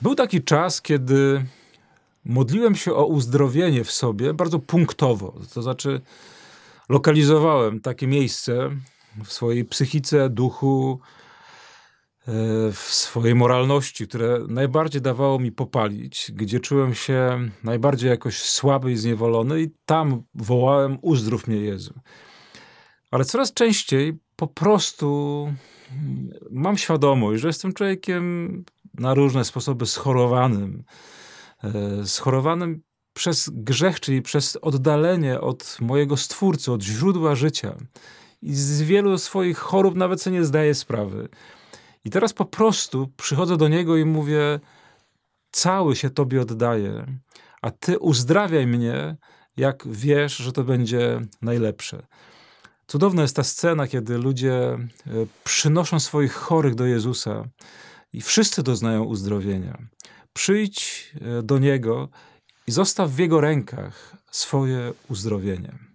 Był taki czas, kiedy modliłem się o uzdrowienie w sobie bardzo punktowo. To znaczy lokalizowałem takie miejsce w swojej psychice, duchu, w swojej moralności, które najbardziej dawało mi popalić, gdzie czułem się najbardziej jakoś słaby i zniewolony i tam wołałem: uzdrów mnie, Jezu. Ale coraz częściej po prostu mam świadomość, że jestem człowiekiem na różne sposoby schorowanym. Schorowanym przez grzech, czyli przez oddalenie od mojego Stwórcy, od źródła życia. I z wielu swoich chorób nawet sobie nie zdaję sprawy. I teraz po prostu przychodzę do Niego i mówię: cały się Tobie oddaję, a Ty uzdrawiaj mnie, jak wiesz, że to będzie najlepsze. Cudowna jest ta scena, kiedy ludzie przynoszą swoich chorych do Jezusa i wszyscy doznają uzdrowienia. Przyjdź do Niego i zostaw w Jego rękach swoje uzdrowienie.